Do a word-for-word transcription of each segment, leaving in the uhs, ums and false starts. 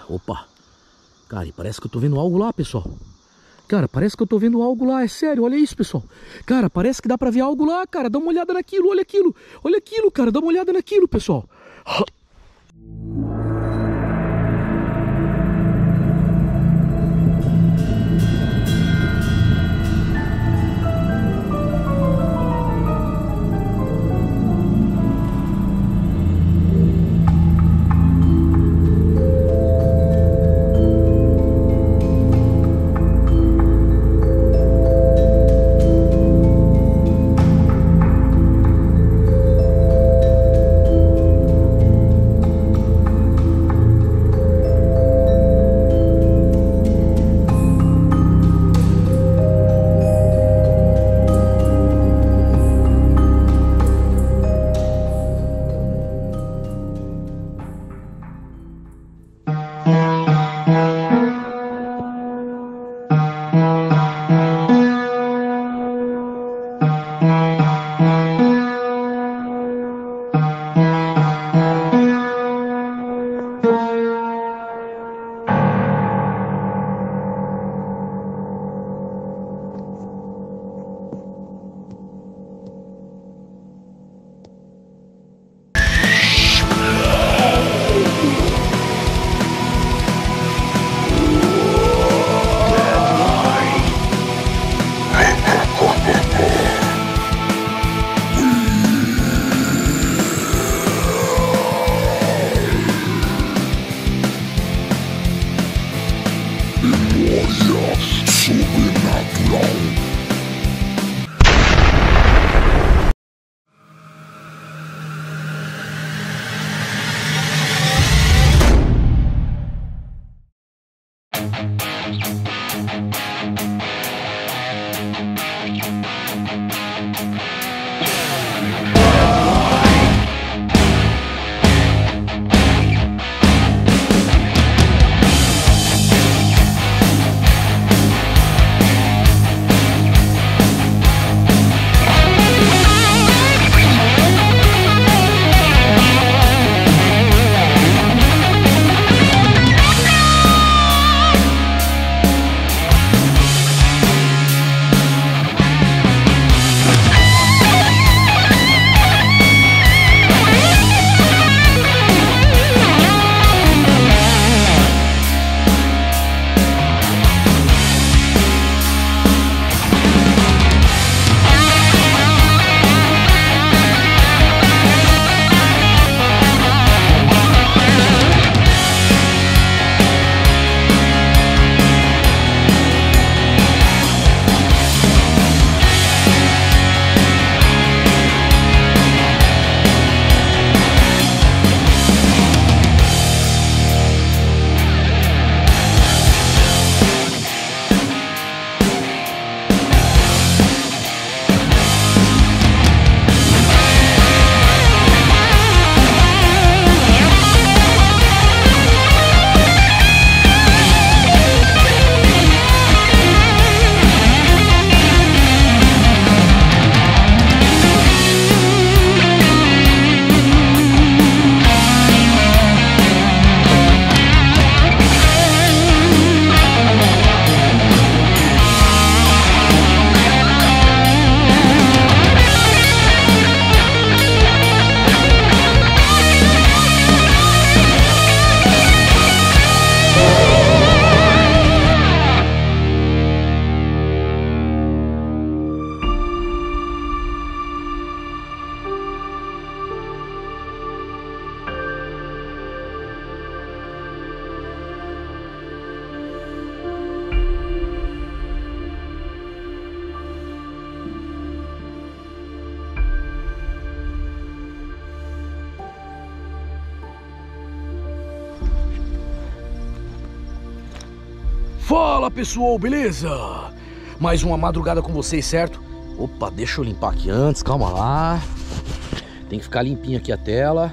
Opa. Cara, e parece que eu tô vendo algo lá, pessoal. Cara, parece que eu tô vendo algo lá, é sério, olha isso, pessoal. Cara, parece que dá pra ver algo lá, cara. Dá uma olhada naquilo, olha aquilo. Olha aquilo, cara, dá uma olhada naquilo, pessoal. Fala pessoal, beleza? Mais uma madrugada com vocês, certo? Opa, deixa eu limpar aqui antes, calma lá. Tem que ficar limpinho aqui a tela.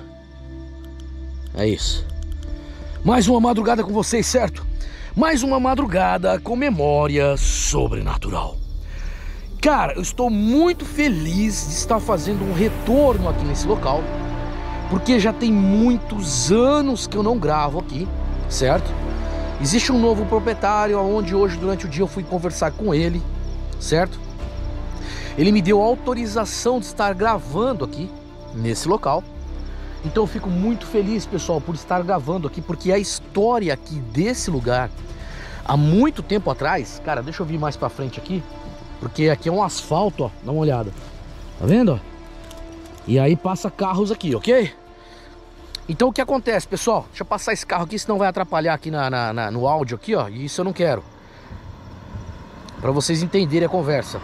É isso. Mais uma madrugada com vocês, certo? Mais uma madrugada com memória sobrenatural. Cara, eu estou muito feliz de estar fazendo um retorno aqui nesse local, porque já tem muitos anos que eu não gravo aqui, certo? Existe um novo proprietário, onde hoje durante o dia eu fui conversar com ele, certo? Ele me deu autorização de estar gravando aqui, nesse local. Então eu fico muito feliz, pessoal, por estar gravando aqui, porque a história aqui desse lugar, há muito tempo atrás, cara, deixa eu vir mais pra frente aqui, porque aqui é um asfalto, ó, dá uma olhada. Tá vendo, ó? E aí passa carros aqui, ok? Então o que acontece, pessoal? Deixa eu passar esse carro aqui, senão vai atrapalhar aqui na, na, na, no áudio aqui, ó. E isso eu não quero. Pra vocês entenderem a conversa.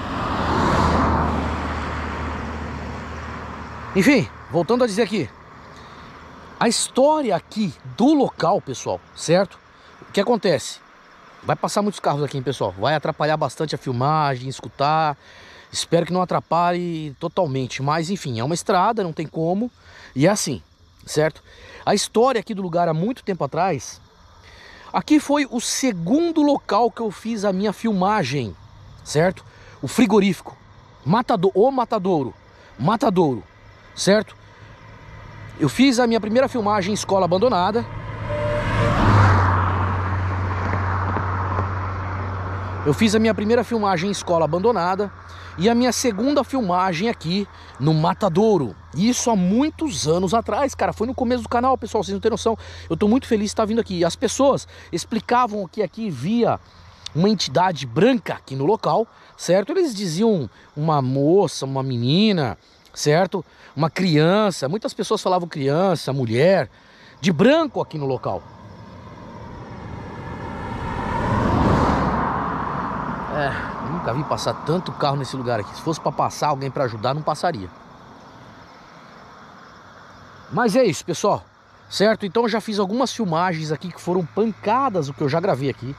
Enfim, voltando a dizer aqui. A história aqui do local, pessoal, certo? O que acontece? Vai passar muitos carros aqui, hein, pessoal? Vai atrapalhar bastante a filmagem, escutar. Espero que não atrapalhe totalmente. Mas enfim, é uma estrada, não tem como. E é assim, certo? A história aqui do lugar há muito tempo atrás. Aqui foi o segundo local que eu fiz a minha filmagem, certo? O frigorífico. Matador, o Matadouro. Matadouro, certo? Eu fiz a minha primeira filmagem em escola abandonada. Eu fiz a minha primeira filmagem em escola abandonada e a minha segunda filmagem aqui no Matadouro. Isso há muitos anos atrás, cara. Foi no começo do canal, pessoal, vocês não têm noção. Eu tô muito feliz de estar vindo aqui. As pessoas explicavam que aqui via uma entidade branca aqui no local, certo? Eles diziam uma moça, uma menina, certo? Uma criança. Muitas pessoas falavam criança, mulher, de branco aqui no local. É, nunca vi passar tanto carro nesse lugar aqui. Se fosse para passar alguém para ajudar, não passaria. Mas é isso, pessoal, certo? Então eu já fiz algumas filmagens aqui que foram pancadas, o que eu já gravei aqui.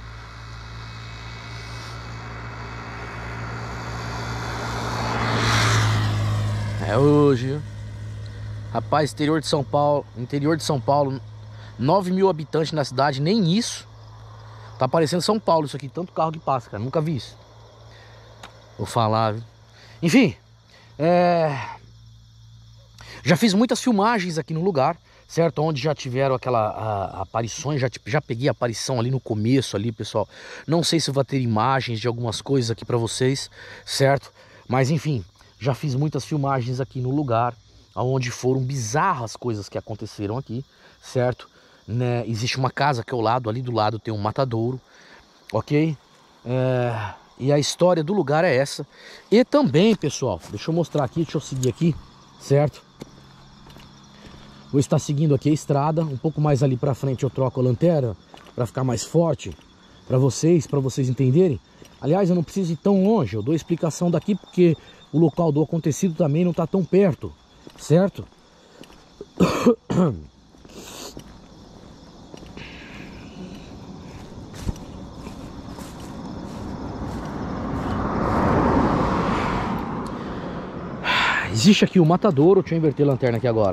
É hoje, rapaz, interior de São Paulo, interior de São Paulo, nove mil habitantes na cidade, nem isso. Tá parecendo São Paulo isso aqui, tanto carro que passa, cara, nunca vi isso. Vou falar, viu? Enfim, é... já fiz muitas filmagens aqui no lugar, certo? Onde já tiveram aquela a, aparições, já, já peguei a aparição ali no começo ali, pessoal. Não sei se vai ter imagens de algumas coisas aqui pra vocês, certo? Mas enfim, já fiz muitas filmagens aqui no lugar, onde foram bizarras coisas que aconteceram aqui, certo? Né? Existe uma casa aqui ao lado, ali do lado tem um matadouro, ok? É... E a história do lugar é essa. E também, pessoal, deixa eu mostrar aqui, deixa eu seguir aqui, certo? Vou estar seguindo aqui a estrada, um pouco mais ali pra frente eu troco a lanterna para ficar mais forte para vocês, para vocês entenderem. Aliás, eu não preciso ir tão longe, eu dou explicação daqui porque o local do acontecido também não está tão perto, certo? Existe aqui o Matadouro, deixa eu inverter a lanterna aqui agora.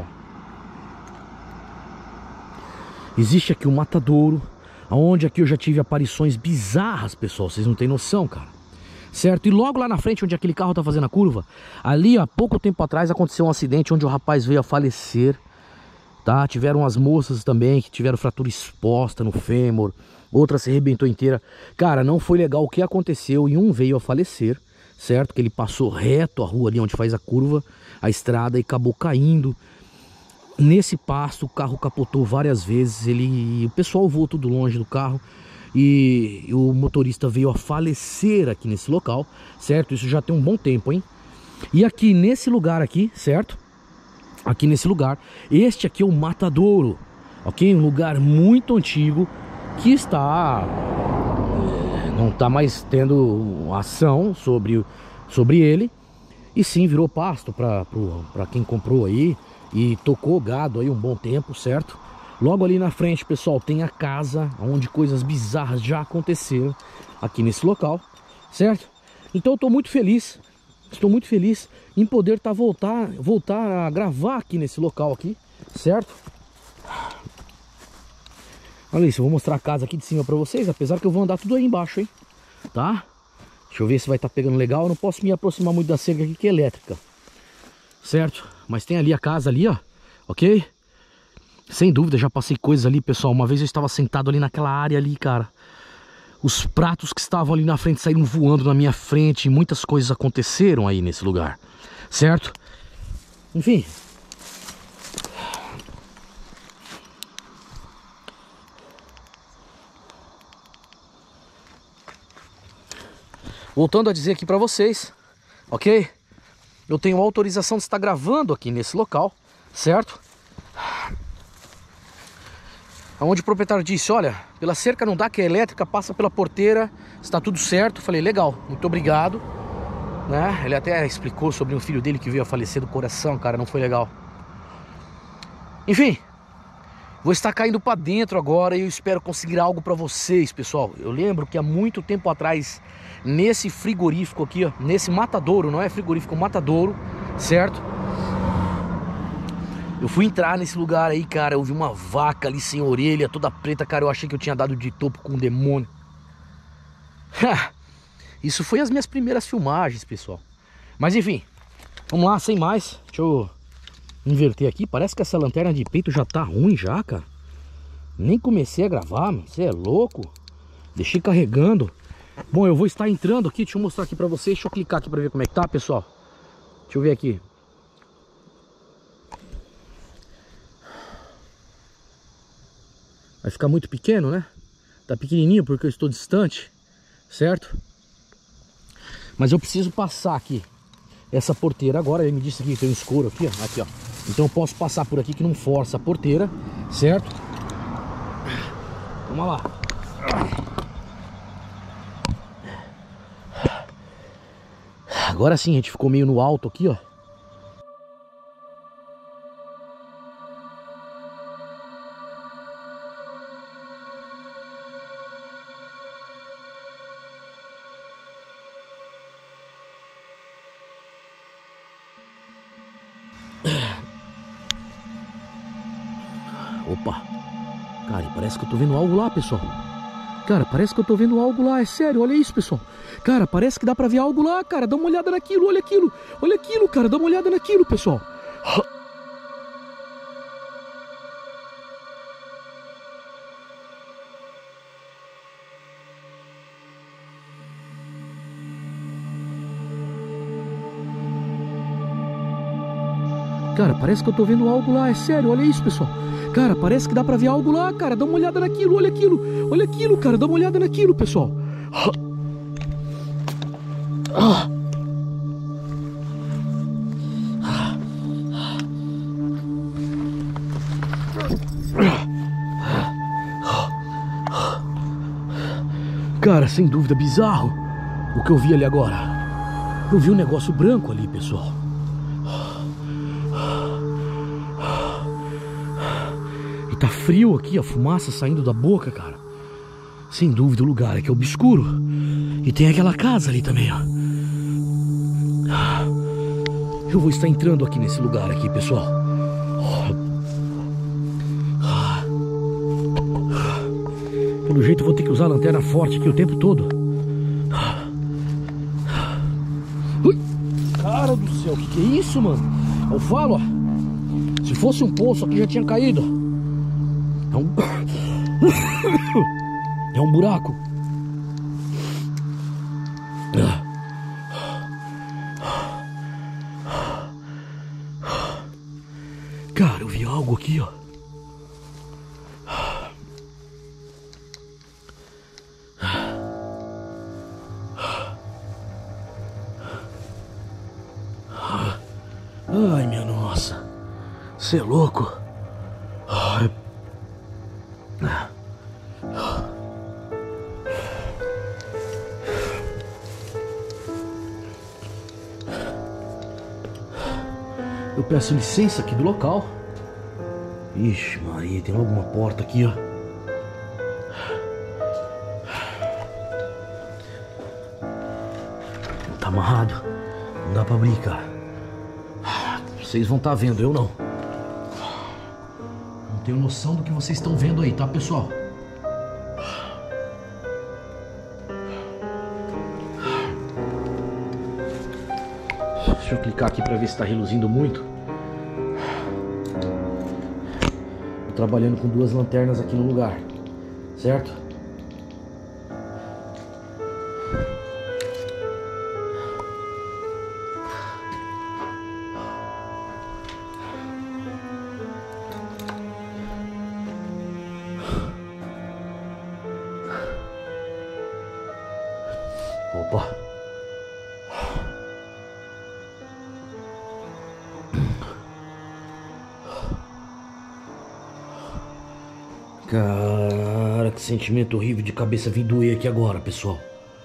Existe aqui o Matadouro, onde aqui eu já tive aparições bizarras, pessoal, vocês não têm noção, cara. Certo? E logo lá na frente, onde aquele carro tá fazendo a curva, ali há pouco tempo atrás aconteceu um acidente onde o rapaz veio a falecer, tá? Tiveram as moças também que tiveram fratura exposta no fêmur, outra se arrebentou inteira. Cara, não foi legal o que aconteceu e um veio a falecer, certo? Que ele passou reto a rua ali onde faz a curva, a estrada, e acabou caindo nesse pasto. O carro capotou várias vezes, ele, o pessoal voou tudo longe do carro e o motorista veio a falecer aqui nesse local, certo? Isso já tem um bom tempo, hein? E aqui nesse lugar aqui, certo? Aqui nesse lugar, este aqui é o Matadouro, ok? Um lugar muito antigo que está... não está mais tendo ação sobre, sobre ele, e sim virou pasto para quem comprou aí e tocou gado aí um bom tempo, certo? Logo ali na frente, pessoal, tem a casa onde coisas bizarras já aconteceram aqui nesse local, certo? Então eu tô muito feliz, estou muito feliz em poder tá voltar, voltar a gravar aqui nesse local aqui, certo? Olha isso, eu vou mostrar a casa aqui de cima pra vocês, apesar que eu vou andar tudo aí embaixo, hein? Tá? Deixa eu ver se vai estar tá pegando legal. Eu não posso me aproximar muito da cerca aqui que é elétrica, certo? Mas tem ali a casa ali, ó, ok? Sem dúvida, já passei coisas ali, pessoal. Uma vez eu estava sentado ali naquela área ali, cara. Os pratos que estavam ali na frente saíram voando na minha frente. Muitas coisas aconteceram aí nesse lugar, certo? Enfim. Voltando a dizer aqui pra vocês, ok? Eu tenho autorização de estar gravando aqui nesse local, certo? Onde o proprietário disse, olha, pela cerca não dá, que é elétrica, passa pela porteira, está tudo certo. Falei, legal, muito obrigado, né? Ele até explicou sobre um filho dele que veio a falecer do coração, cara, não foi legal. Enfim, vou estar caindo para dentro agora e eu espero conseguir algo para vocês, pessoal. Eu lembro que há muito tempo atrás, nesse frigorífico aqui, ó, nesse matadouro, não é frigorífico, é um matadouro, certo? Eu fui entrar nesse lugar aí, cara, eu vi uma vaca ali sem orelha, toda preta, cara, eu achei que eu tinha dado de topo com um demônio. Isso foi as minhas primeiras filmagens, pessoal. Mas enfim, vamos lá, sem mais. Deixa eu inverter aqui, parece que essa lanterna de peito já tá ruim já, cara. Nem comecei a gravar, mano, você é louco. Deixei carregando. Bom, eu vou estar entrando aqui, deixa eu mostrar aqui pra vocês. Deixa eu clicar aqui pra ver como é que tá, pessoal. Deixa eu ver aqui. Vai ficar muito pequeno, né? Tá pequenininho porque eu estou distante, certo? Mas eu preciso passar aqui essa porteira agora. Ele me disse que tem um escuro aqui, ó. Aqui, ó. Então eu posso passar por aqui que não força a porteira, certo? Vamos lá. Agora sim, a gente ficou meio no alto aqui, ó. Opa, cara, parece que eu tô vendo algo lá, pessoal. Cara, parece que eu tô vendo algo lá, é sério, olha isso, pessoal. Cara, parece que dá pra ver algo lá, cara, dá uma olhada naquilo, olha aquilo. Olha aquilo, cara, dá uma olhada naquilo, pessoal. Cara, parece que eu tô vendo algo lá, é sério, olha isso, pessoal. Cara, parece que dá pra ver algo lá, cara, dá uma olhada naquilo, olha aquilo. Olha aquilo, cara, dá uma olhada naquilo, pessoal. Ah. Cara, sem dúvida, bizarro o que eu vi ali agora. Eu vi um negócio branco ali, pessoal. E tá frio aqui, a fumaça saindo da boca, cara. Sem dúvida, o lugar é que é obscuro. E tem aquela casa ali também, ó. Eu vou estar entrando aqui nesse lugar aqui, pessoal. Pelo jeito eu vou ter que usar a lanterna forte aqui o tempo todo. Ui, cara do céu, o que, que é isso, mano? Eu falo, ó. Se fosse um poço aqui já tinha caído. É um... é um buraco. Cara, eu vi algo aqui, ó. Ai, minha nossa. Você é louco. Ai. Eu peço licença aqui do local. Ixi, Maria, tem alguma porta aqui, ó. Tá amarrado. Não dá pra abrir, cara. Vocês vão estar vendo, eu não. Não tenho noção do que vocês estão vendo aí, tá, pessoal? Deixa eu clicar aqui pra ver se tá reluzindo muito. trabalhando com duas lanternas aqui no lugar, certo? Opa. Cara, que sentimento horrível de cabeça vir doer aqui agora, pessoal.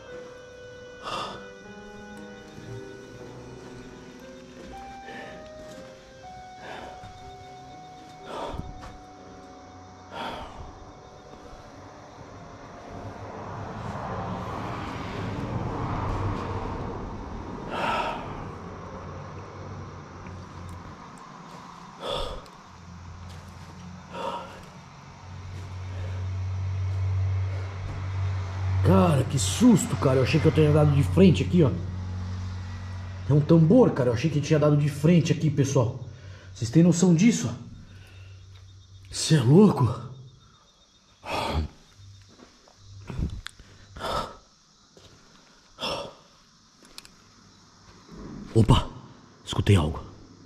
Cara, que susto, cara. Eu achei que eu tinha dado de frente aqui, ó. É um tambor, cara. Eu achei que tinha dado de frente aqui, pessoal. Vocês têm noção disso? Você é louco? Opa, escutei algo.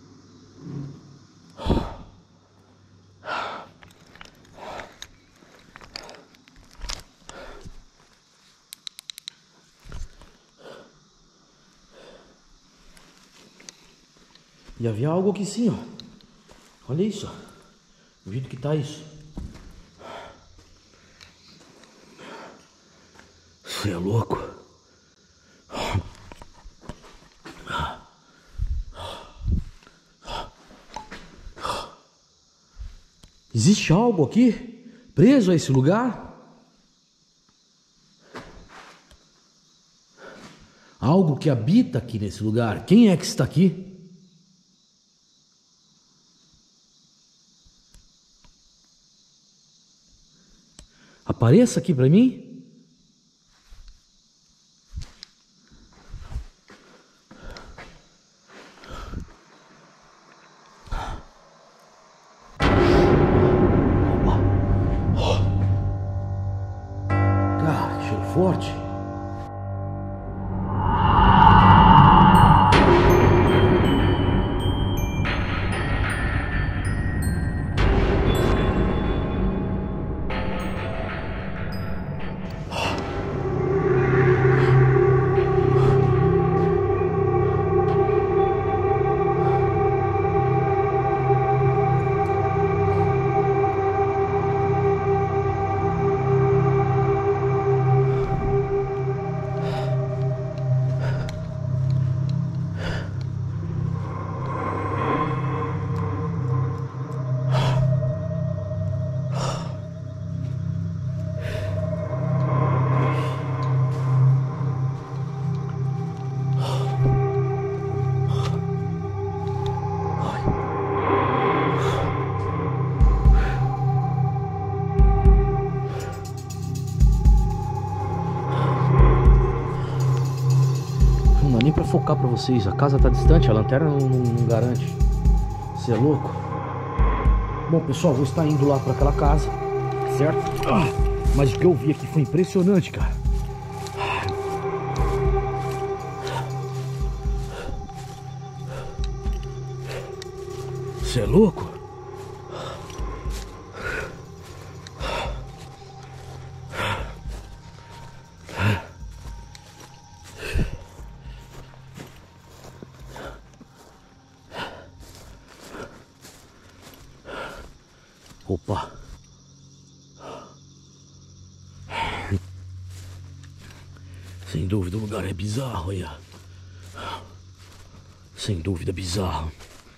E havia algo aqui sim, ó. Olha isso, ó. O jeito que tá isso. Você é louco? Existe algo aqui preso a esse lugar? Algo que habita aqui nesse lugar. Quem é que está aqui? Apareça aqui para mim. Opa. Cara, que cheiro forte. Não dá nem pra focar pra vocês. A casa tá distante, a lanterna não, não, não garante. Você é louco? Bom, pessoal, vou estar indo lá pra aquela casa, certo? Ah, mas o que eu vi aqui foi impressionante, cara. Você é louco? Opa. Sem dúvida o lugar é bizarro, olha. Sem dúvida bizarro.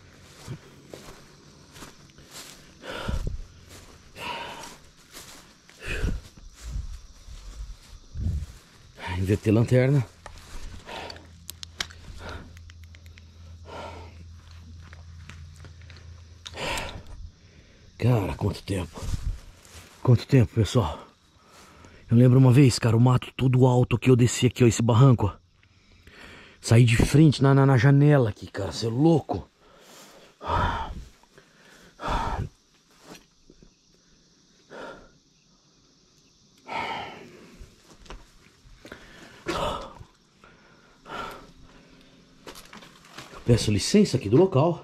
Inverter lanterna. Cara, quanto tempo. Quanto tempo, pessoal. Eu lembro uma vez, cara, o mato todo alto que eu desci aqui, ó, esse barranco, ó. Saí de frente na, na, na janela aqui, cara, você é louco. Peço licença aqui do local.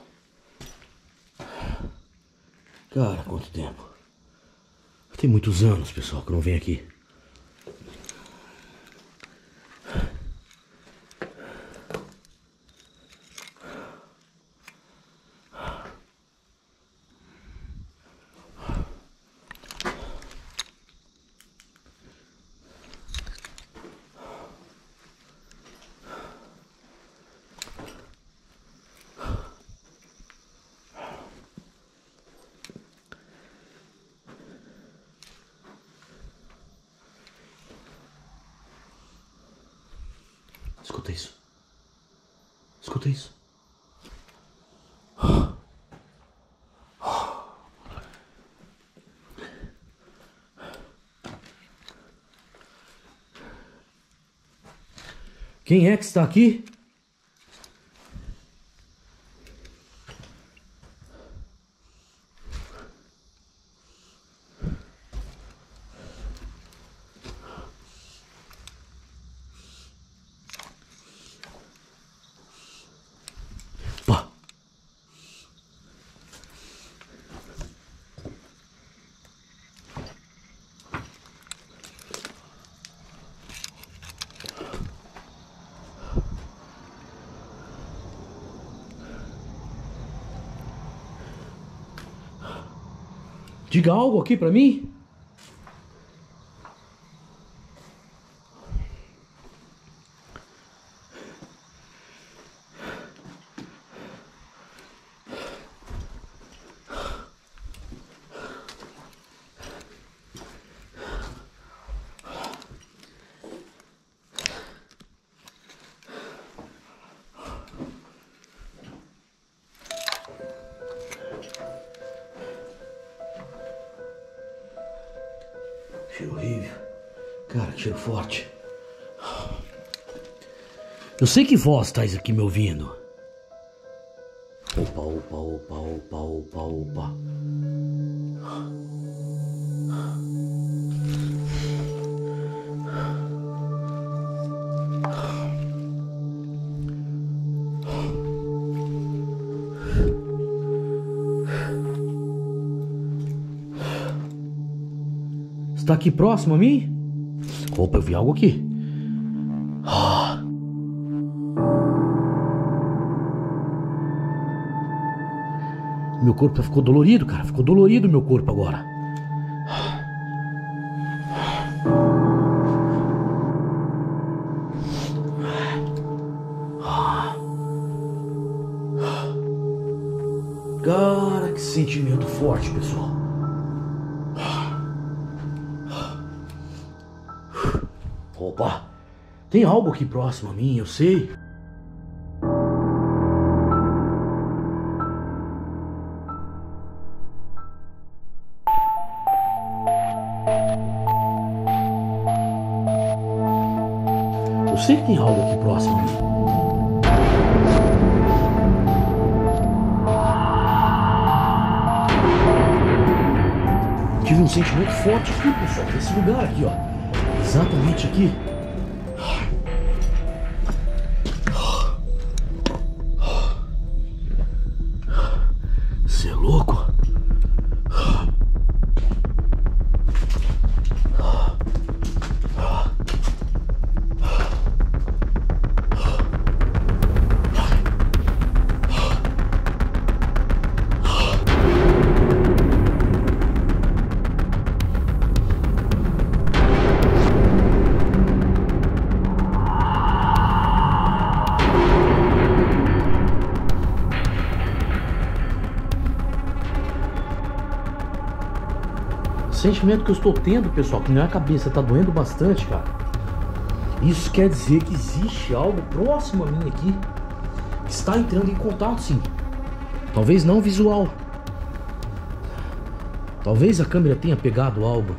Cara, quanto tempo. Tem muitos anos, pessoal, que eu não venho aqui. Escuta isso. Escuta isso. Quem é que está aqui? Diga algo aqui pra mim. Cheiro horrível. Cara, que cheiro forte. Eu sei que voz estás aqui me ouvindo. Opa, opa, opa, opa, opa, opa. Está aqui próximo a mim? Opa, eu vi algo aqui. Ah. Meu corpo ficou dolorido, cara. Ficou dolorido meu corpo agora. Cara, que sentimento forte, pessoal. Opa, tem algo aqui próximo a mim, eu sei. Eu sei que tem algo aqui próximo a mim. Tive um sentimento forte aqui, pessoal, nesse lugar aqui, ó. Exatamente aqui. Você é louco? O sentimento que eu estou tendo, pessoal, que minha cabeça tá doendo bastante, cara. Isso quer dizer que existe algo próximo a mim aqui que está entrando em contato, sim. Talvez não visual. Talvez a câmera tenha pegado algo.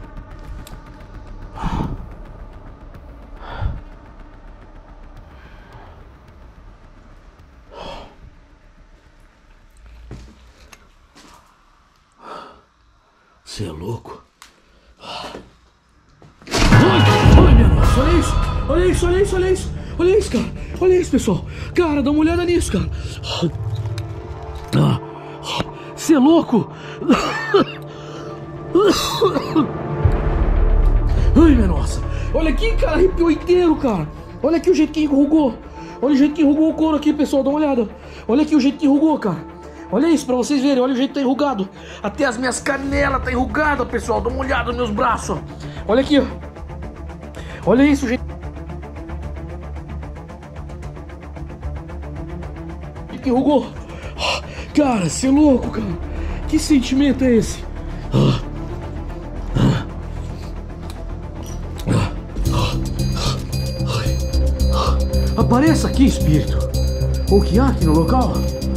Você é louco? Ai, ai, minha nossa, olha isso! Olha isso, olha isso, olha isso! Olha isso, cara. Olha isso, pessoal. Cara, dá uma olhada nisso, cara. Você é louco? Ai, minha nossa. Olha aqui, cara, arrepiou inteiro, cara. Olha aqui o jeito que enrugou. Olha o jeito que enrugou o couro aqui, pessoal, dá uma olhada. Olha aqui o jeito que enrugou, cara. Olha isso pra vocês verem, olha o jeito que tá enrugado. Até as minhas canelas tá enrugada, pessoal. Dá uma olhada nos meus braços. Olha aqui, ó. Olha isso, gente. Que enrugou. Cara, você é louco, cara. Que sentimento é esse? Apareça aqui, espírito. O que há aqui no local?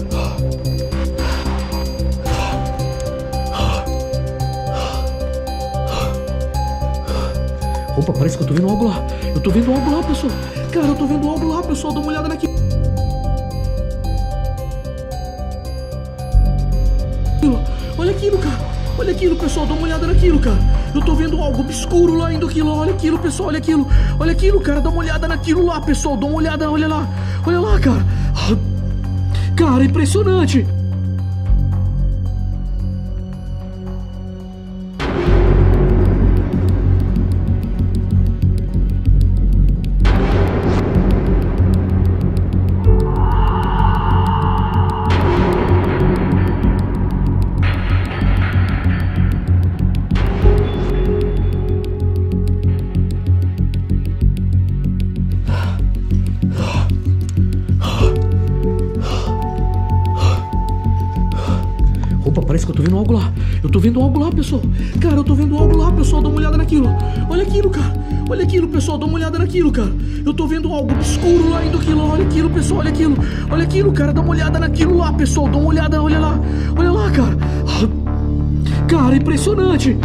Opa, parece que eu tô vendo algo lá. Eu tô vendo algo lá, pessoal. Cara, eu tô vendo algo lá, pessoal. Dá uma olhada aqui. Olha aquilo, cara. Olha aquilo, pessoal. Dá uma olhada naquilo, cara. Eu tô vendo algo obscuro lá indo aquilo. Olha aquilo, pessoal. Olha aquilo. Olha aquilo, cara. Dá uma olhada naquilo lá, pessoal. Dá uma olhada. Olha lá. Olha lá, cara. Cara, impressionante. Parece que eu tô vendo algo lá. Eu tô vendo algo lá, pessoal. Cara, eu tô vendo algo lá, pessoal. Dá uma olhada naquilo. Olha aquilo, cara. Olha aquilo, pessoal. Dá uma olhada naquilo, cara. Eu tô vendo algo obscuro lá indo aquilo. Olha aquilo, pessoal. Olha aquilo. Olha aquilo, cara. Dá uma olhada naquilo lá, pessoal. Dá uma olhada. Olha lá. Olha lá, cara. Cara, impressionante.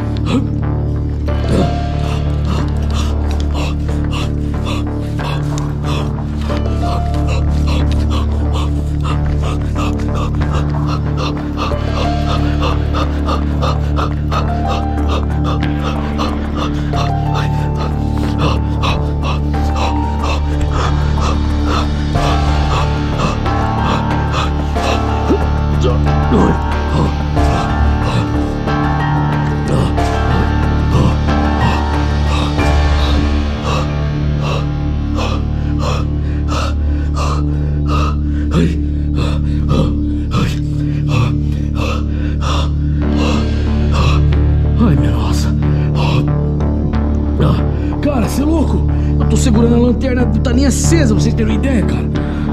Cara, você é louco? Eu tô segurando a lanterna, não tá nem acesa, pra vocês terem uma ideia, cara.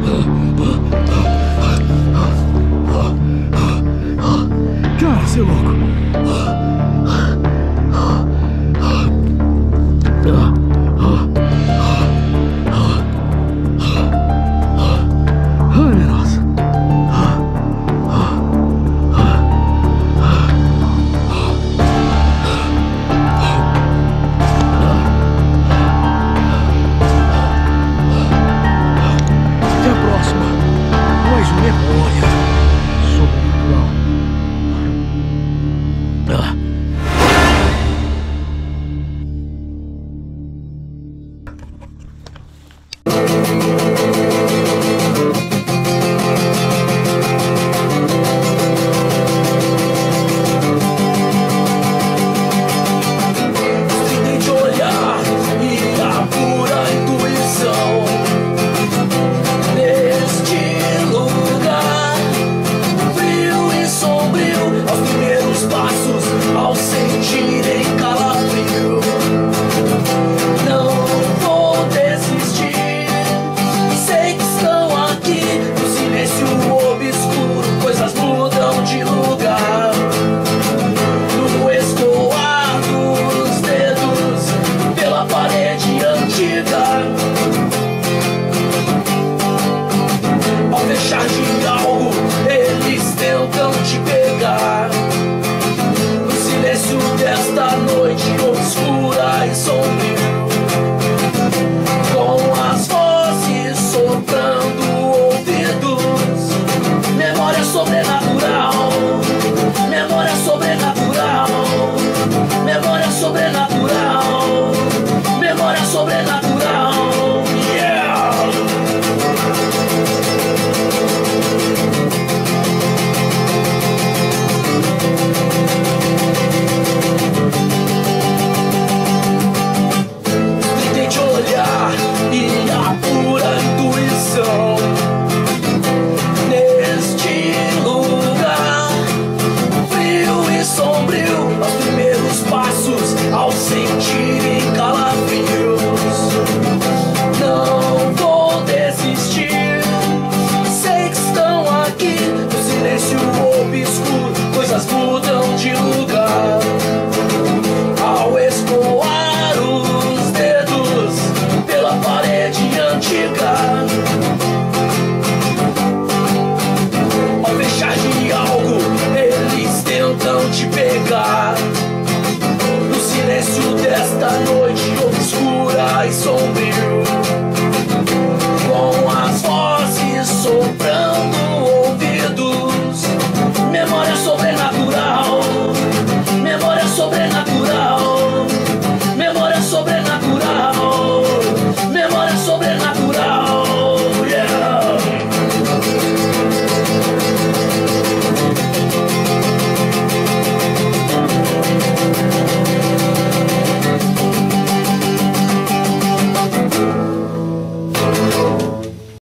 Cara, você é louco? Ai, minha nossa. Até a próxima. Mais uma memória sobrenatural. Ah. Sobrenatural, memória sobrenatural, yeah! sentirem calafrios. Não vou desistir, sei que estão aqui no silêncio obscuro. Coisas mudam de lugar ao escoar os dedos pela parede antiga. Ao fechar de algo, eles tentam te pegar. No silêncio desta noite obscura e sombria,